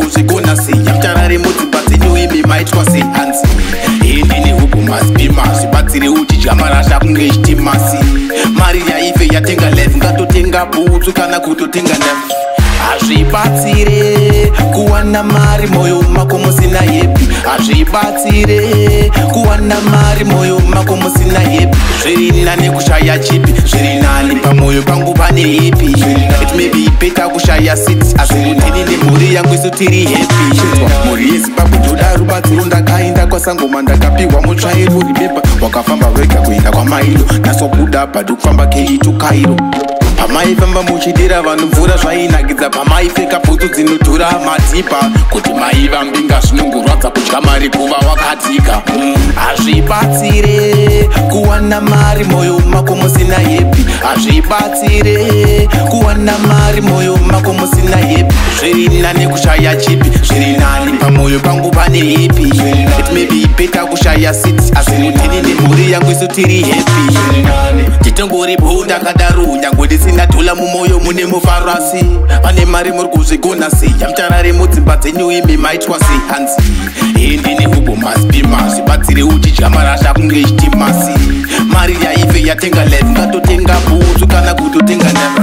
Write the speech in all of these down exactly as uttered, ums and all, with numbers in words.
kuzvigona sei yamutarare mudzimba dzenyu imi maitwa sei hanzi endine huku masipima zvibatsire uchidya marasha kunge chitimasi mari yaife yatenga life ngatotenga bhutsu kana kutotenga nef hazvibatsire kuwana mari moyo mako musina hepi hazvibatsire kuwana mari moyo mako musina hepi zviri nani kushaya chipi zviri nani pamoyo pangu pane hepi it may be better kushaya city asi ndini nemhuri yangu isu tiri hepi mhuri yezimbabwe ndoda rubatsiro ndakaenda kwasangoma ndakapiwa mutsvairo remember wakafamba wega kuenda kwamailo nasobuda bhadu kufamba keitu kairo pamaifamba muchidira vanhu mvura zvainakidza pamaipfeka bhutsu dzinodhura matipa kuti maiva mbinga zvinongorwadza kudya mari kuva wakatika hazvibatsire kuwana mari moyo mako musina hepi hazvibatsire kuwana mari moyo mako musina hepi zviri nani kushaya chipi zviri nani pamoyo pangu pane hepi it may be better kushaya city asi ndini nemhuri yangu isu tiri hepi titongoripo ndakadaro nyange ndisina dola mumoyo mune mufarasi pane mari muri kuzvigona sei yamutarare mudzimba dzenyu imi maitwa sei hanzi endine huku masipima zvibatsire uchidya marasha kunge chitimasi mari yaife yatenga life ngatotenga bhutsu kana kutotenga nef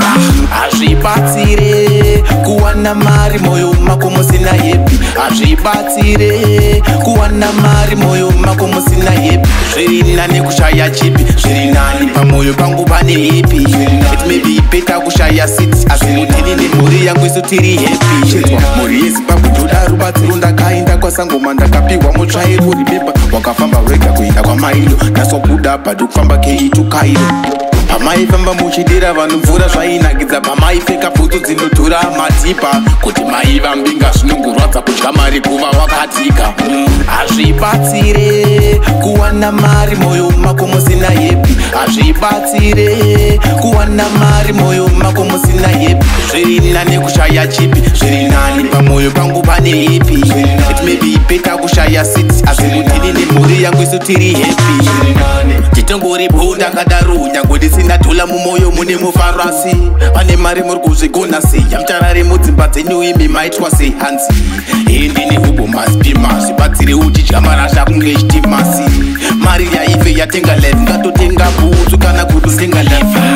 hazvibatsire kuwana mari moyo mako musina hepi hazvibatsire kuwana mari moyo mako musina hepi zviri nani kushaya chipi zviri nani pamoyo pangu pane hepi it may be better kushaya city asi ndini nemhuri yangu isu tiri hepi mhuri yezimbabwe ndoda rubatsiro ndakaenda kwasangoma ndakapiwa mutsvairo remember wakafamba wega kuenda kwamailo nasobuda bhadu kufamba keitu kairo pamaifamba muchidira vanhu mvura zvainakidza pamaipfeka bhutsu dzinodhura matipa kuti maiva mbinga zvinongorwadza kudya mari kuva wakatika hazvibatsire kuwana mari moyo mako musina hepi hazvibatsire kuwana mari moyo mako musina hepi zviri nani kushaya chipi zviri nani pamoyo pangu pane hepi it may be better kushaya city asi ndini nemhuri yangu isu tiri hepi titongoripo ndakadaro nyange ndisina dola mumoyo mune mufarasi pane mari muri kuzvigona sei yamutarare mudzimba dzenyu imi maitwa sei hanzi endine huku masipima zvibatsire uchidya marasha kunge chitimasi mari yaife yatenga life ngatotenga bhutsu kana kutotenga life